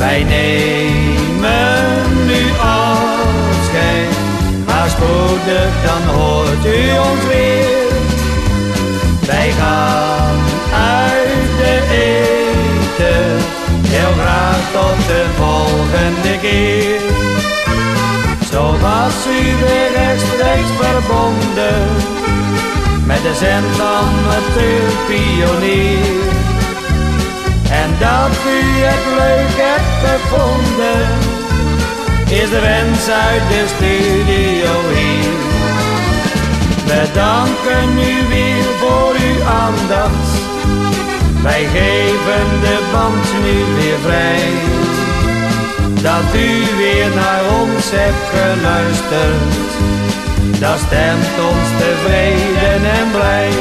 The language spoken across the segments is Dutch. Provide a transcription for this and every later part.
Wij nemen nu afscheid, maar spoedig dan hoort u ons weer. Wij gaan uit de eten, heel graag tot de volgende keer. Zo was u weer rechtstreeks verbonden met de zendamateur pionier. En dat u het leuk hebt gevonden, is de wens uit de studio hier. We danken u weer voor uw aandacht, wij geven de band nu weer vrij. Dat u weer naar ons hebt geluisterd, dat stemt ons tevreden en blij.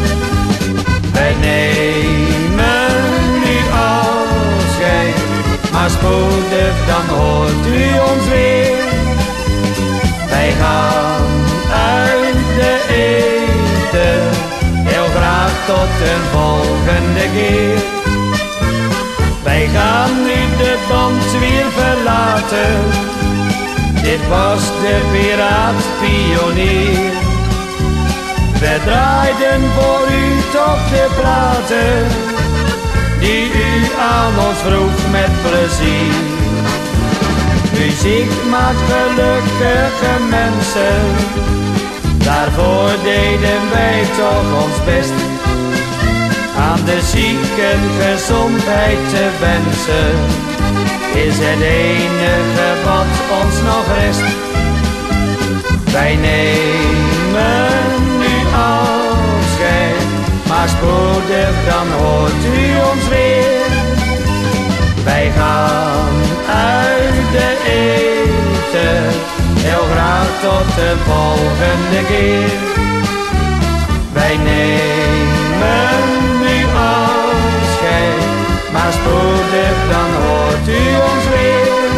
Wij nemen nu afscheid, maar spoedig dan hoort u ons weer. Wij gaan uit de eten, heel graag tot een volgende keer. Wij gaan nu de band weer verlaten, dit was de Piraat Pionier. We draaiden voor u toch de platen, die u aan ons vroeg met plezier. Muziek maakt gelukkige mensen, daarvoor deden wij toch ons best. Aan de zieken gezondheid te wensen, is het enige wat ons nog rest. Wij nemen nu afscheid, maar spoedig dan hoort u ons weer. Wij gaan uit de eten, heel graag tot de volgende keer. Wij nemen nu afscheid, maar spoedig dan hoort u ons weer.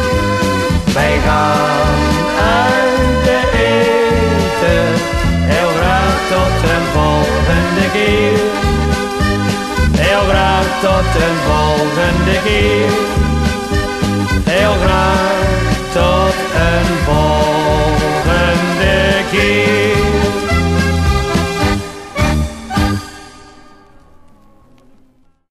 Wij gaan uit de eten, heel graag tot een volgende keer. Heel graag tot een volgende keer.